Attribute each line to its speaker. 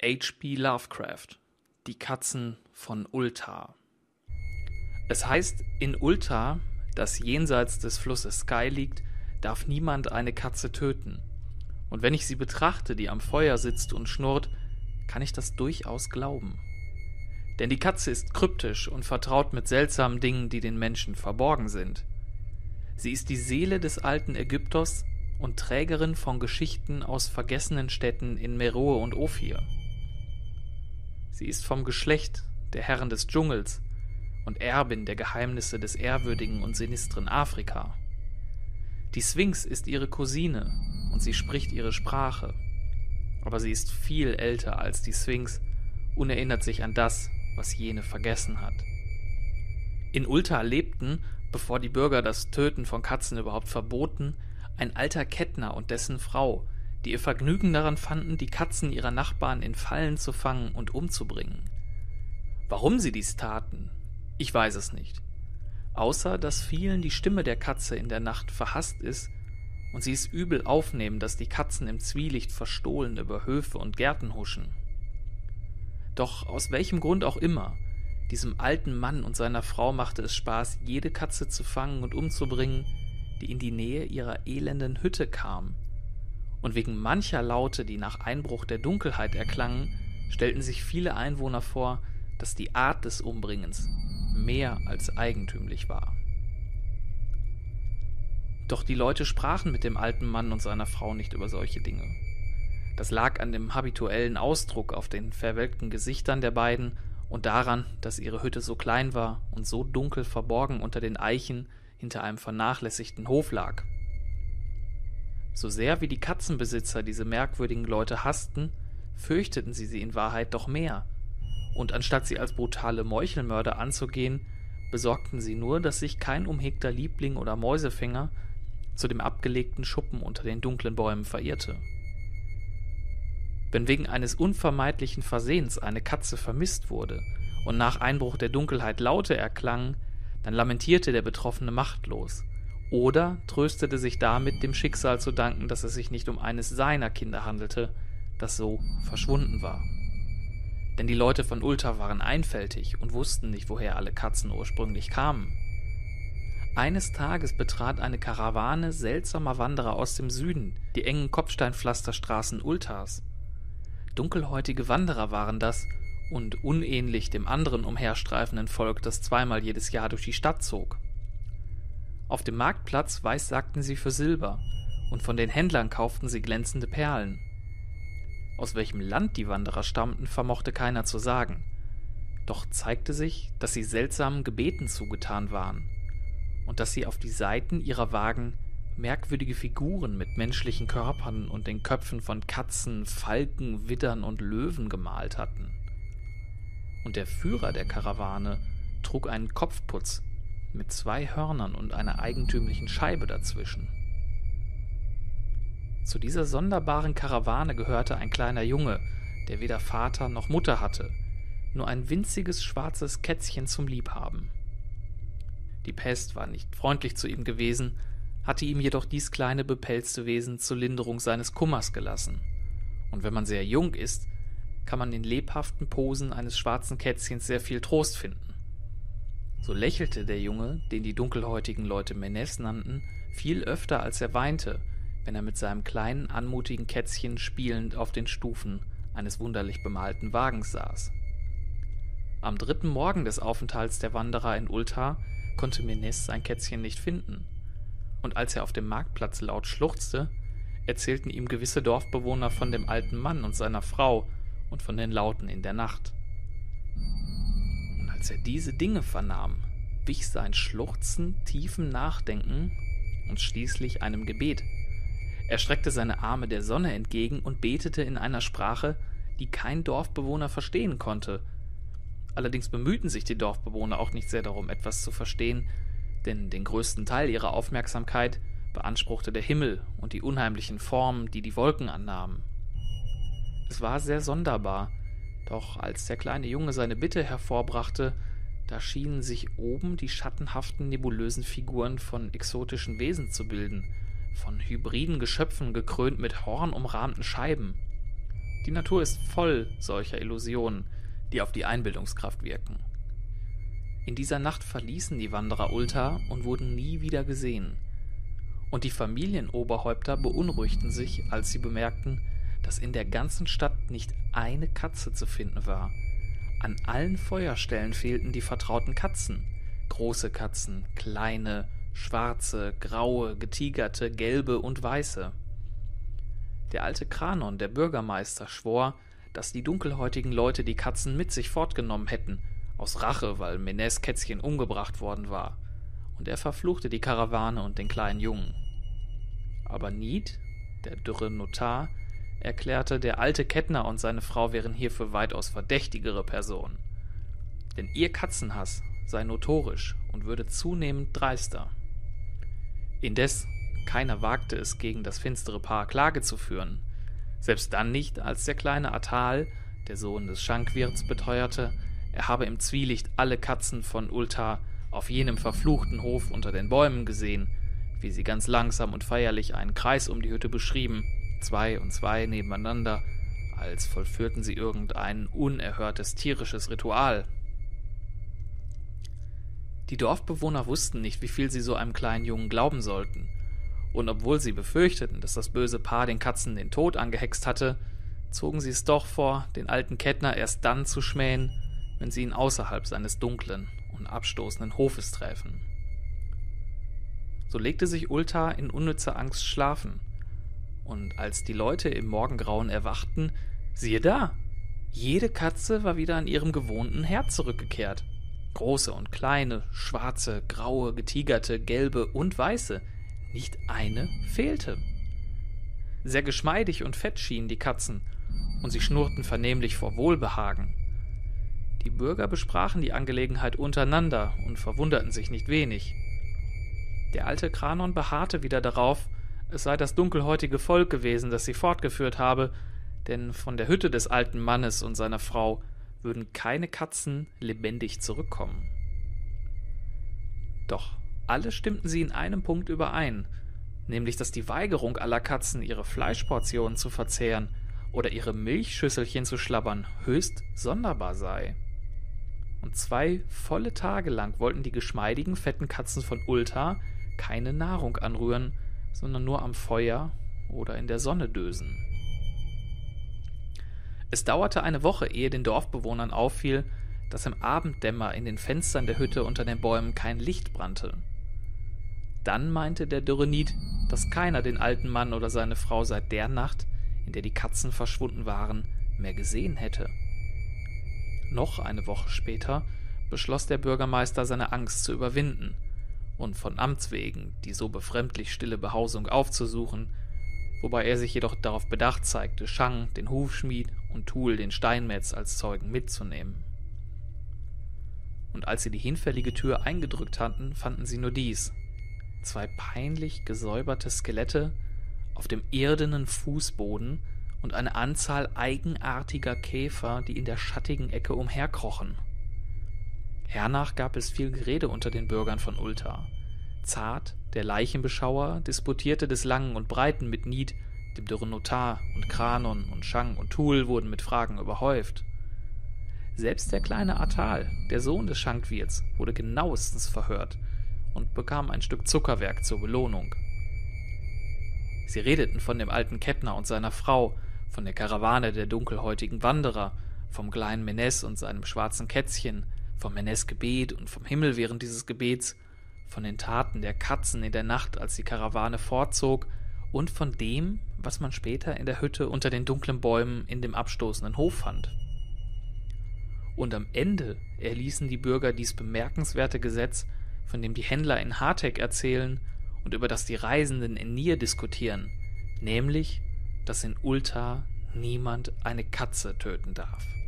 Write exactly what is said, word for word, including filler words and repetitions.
Speaker 1: H P Lovecraft, die Katzen von Ulthar. Es heißt, in Ulthar, das jenseits des Flusses Sky liegt, darf niemand eine Katze töten. Und wenn ich sie betrachte, die am Feuer sitzt und schnurrt, kann ich das durchaus glauben. Denn die Katze ist kryptisch und vertraut mit seltsamen Dingen, die den Menschen verborgen sind. Sie ist die Seele des alten Ägyptos und Trägerin von Geschichten aus vergessenen Städten in Meroe und Ophir. Sie ist vom Geschlecht der Herren des Dschungels und Erbin der Geheimnisse des ehrwürdigen und sinistren Afrika. Die Sphinx ist ihre Cousine und sie spricht ihre Sprache. Aber sie ist viel älter als die Sphinx und erinnert sich an das, was jene vergessen hat. In Ulthar lebten, bevor die Bürger das Töten von Katzen überhaupt verboten, ein alter Kettner und dessen Frau, die ihr Vergnügen daran fanden, die Katzen ihrer Nachbarn in Fallen zu fangen und umzubringen. Warum sie dies taten, ich weiß es nicht. Außer, dass vielen die Stimme der Katze in der Nacht verhasst ist und sie es übel aufnehmen, dass die Katzen im Zwielicht verstohlen über Höfe und Gärten huschen. Doch aus welchem Grund auch immer, diesem alten Mann und seiner Frau machte es Spaß, jede Katze zu fangen und umzubringen, die in die Nähe ihrer elenden Hütte kam. Und wegen mancher Laute, die nach Einbruch der Dunkelheit erklangen, stellten sich viele Einwohner vor, dass die Art des Umbringens mehr als eigentümlich war. Doch die Leute sprachen mit dem alten Mann und seiner Frau nicht über solche Dinge. Das lag an dem habituellen Ausdruck auf den verwelkten Gesichtern der beiden und daran, dass ihre Hütte so klein war und so dunkel verborgen unter den Eichen hinter einem vernachlässigten Hof lag. So sehr wie die Katzenbesitzer diese merkwürdigen Leute hassten, fürchteten sie sie in Wahrheit doch mehr, und anstatt sie als brutale Meuchelmörder anzugehen, besorgten sie nur, dass sich kein umhegter Liebling oder Mäusefänger zu dem abgelegten Schuppen unter den dunklen Bäumen verirrte. Wenn wegen eines unvermeidlichen Versehens eine Katze vermisst wurde und nach Einbruch der Dunkelheit Laute erklangen, dann lamentierte der Betroffene machtlos oder tröstete sich damit, dem Schicksal zu danken, dass es sich nicht um eines seiner Kinder handelte, das so verschwunden war. Denn die Leute von Ulthar waren einfältig und wussten nicht, woher alle Katzen ursprünglich kamen. Eines Tages betrat eine Karawane seltsamer Wanderer aus dem Süden die engen Kopfsteinpflasterstraßen Ulthars. Dunkelhäutige Wanderer waren das und unähnlich dem anderen umherstreifenden Volk, das zweimal jedes Jahr durch die Stadt zog. Auf dem Marktplatz weissagten sie für Silber und von den Händlern kauften sie glänzende Perlen. Aus welchem Land die Wanderer stammten, vermochte keiner zu sagen. Doch zeigte sich, dass sie seltsamen Gebeten zugetan waren und dass sie auf die Seiten ihrer Wagen merkwürdige Figuren mit menschlichen Körpern und den Köpfen von Katzen, Falken, Widdern und Löwen gemalt hatten. Und der Führer der Karawane trug einen Kopfputz mit zwei Hörnern und einer eigentümlichen Scheibe dazwischen. Zu dieser sonderbaren Karawane gehörte ein kleiner Junge, der weder Vater noch Mutter hatte, nur ein winziges schwarzes Kätzchen zum Liebhaben. Die Pest war nicht freundlich zu ihm gewesen, hatte ihm jedoch dies kleine bepelzte Wesen zur Linderung seines Kummers gelassen. Und wenn man sehr jung ist, kann man in lebhaften Posen eines schwarzen Kätzchens sehr viel Trost finden. So lächelte der Junge, den die dunkelhäutigen Leute Menes nannten, viel öfter als er weinte, wenn er mit seinem kleinen, anmutigen Kätzchen spielend auf den Stufen eines wunderlich bemalten Wagens saß. Am dritten Morgen des Aufenthalts der Wanderer in Ulthar konnte Menes sein Kätzchen nicht finden, und als er auf dem Marktplatz laut schluchzte, erzählten ihm gewisse Dorfbewohner von dem alten Mann und seiner Frau und von den Lauten in der Nacht. Und als er diese Dinge vernahm, wich sein Schluchzen tiefem Nachdenken und schließlich einem Gebet. Er streckte seine Arme der Sonne entgegen und betete in einer Sprache, die kein Dorfbewohner verstehen konnte. Allerdings bemühten sich die Dorfbewohner auch nicht sehr darum, etwas zu verstehen, denn den größten Teil ihrer Aufmerksamkeit beanspruchte der Himmel und die unheimlichen Formen, die die Wolken annahmen. Es war sehr sonderbar, doch als der kleine Junge seine Bitte hervorbrachte, da schienen sich oben die schattenhaften, nebulösen Figuren von exotischen Wesen zu bilden, von hybriden Geschöpfen gekrönt mit hornumrahmten Scheiben. Die Natur ist voll solcher Illusionen, die auf die Einbildungskraft wirken. In dieser Nacht verließen die Wanderer Ulta und wurden nie wieder gesehen. Und die Familienoberhäupter beunruhigten sich, als sie bemerkten, dass in der ganzen Stadt nicht eine Katze zu finden war. An allen Feuerstellen fehlten die vertrauten Katzen. Große Katzen, kleine, schwarze, graue, getigerte, gelbe und weiße. Der alte Kranon, der Bürgermeister, schwor, dass die dunkelhäutigen Leute die Katzen mit sich fortgenommen hätten, aus Rache, weil Menés Kätzchen umgebracht worden war, und er verfluchte die Karawane und den kleinen Jungen. Aber Nied, der dürre Notar, erklärte, der alte Kettner und seine Frau wären hierfür weitaus verdächtigere Personen. Denn ihr Katzenhass sei notorisch und würde zunehmend dreister. Indes, keiner wagte es, gegen das finstere Paar Klage zu führen. Selbst dann nicht, als der kleine Atal, der Sohn des Schankwirts, beteuerte, er habe im Zwielicht alle Katzen von Ulta auf jenem verfluchten Hof unter den Bäumen gesehen, wie sie ganz langsam und feierlich einen Kreis um die Hütte beschrieben, zwei und zwei nebeneinander, als vollführten sie irgendein unerhörtes tierisches Ritual. Die Dorfbewohner wussten nicht, wie viel sie so einem kleinen Jungen glauben sollten, und obwohl sie befürchteten, dass das böse Paar den Katzen den Tod angehext hatte, zogen sie es doch vor, den alten Kettner erst dann zu schmähen, wenn sie ihn außerhalb seines dunklen und abstoßenden Hofes träfen. So legte sich Ulta in unnützer Angst schlafen, und als die Leute im Morgengrauen erwachten, siehe da, jede Katze war wieder an ihrem gewohnten Herd zurückgekehrt. Große und kleine, schwarze, graue, getigerte, gelbe und weiße, nicht eine fehlte. Sehr geschmeidig und fett schienen die Katzen, und sie schnurrten vernehmlich vor Wohlbehagen. Die Bürger besprachen die Angelegenheit untereinander und verwunderten sich nicht wenig. Der alte Kranon beharrte wieder darauf, es sei das dunkelhäutige Volk gewesen, das sie fortgeführt habe, denn von der Hütte des alten Mannes und seiner Frau würden keine Katzen lebendig zurückkommen. Doch alle stimmten sie in einem Punkt überein, nämlich dass die Weigerung aller Katzen, ihre Fleischportionen zu verzehren oder ihre Milchschüsselchen zu schlabbern, höchst sonderbar sei. Und zwei volle Tage lang wollten die geschmeidigen, fetten Katzen von Ulta keine Nahrung anrühren, sondern nur am Feuer oder in der Sonne dösen. Es dauerte eine Woche, ehe den Dorfbewohnern auffiel, dass im Abenddämmer in den Fenstern der Hütte unter den Bäumen kein Licht brannte. Dann meinte der dürre Nied, dass keiner den alten Mann oder seine Frau seit der Nacht, in der die Katzen verschwunden waren, mehr gesehen hätte. Noch eine Woche später beschloss der Bürgermeister, seine Angst zu überwinden und von Amts wegen die so befremdlich stille Behausung aufzusuchen, wobei er sich jedoch darauf bedacht zeigte, Schang, den Hufschmied, und Thul, den Steinmetz, als Zeugen mitzunehmen. Und als sie die hinfällige Tür eingedrückt hatten, fanden sie nur dies: zwei peinlich gesäuberte Skelette auf dem irdenen Fußboden und eine Anzahl eigenartiger Käfer, die in der schattigen Ecke umherkrochen. Hernach gab es viel Gerede unter den Bürgern von Ulta. Zart, der Leichenbeschauer, disputierte des Langen und Breiten mit Nied, dem dürren Notar, und Kranon und Schang und Thul wurden mit Fragen überhäuft. Selbst der kleine Atal, der Sohn des Schankwirts, wurde genauestens verhört und bekam ein Stück Zuckerwerk zur Belohnung. Sie redeten von dem alten Kettner und seiner Frau, von der Karawane der dunkelhäutigen Wanderer, vom kleinen Menés und seinem schwarzen Kätzchen, vom Menés Gebet und vom Himmel während dieses Gebets, von den Taten der Katzen in der Nacht, als die Karawane fortzog, und von dem, was man später in der Hütte unter den dunklen Bäumen in dem abstoßenden Hof fand. Und am Ende erließen die Bürger dies bemerkenswerte Gesetz, von dem die Händler in Hartek erzählen und über das die Reisenden in Nir diskutieren, nämlich, dass in Ulta niemand eine Katze töten darf.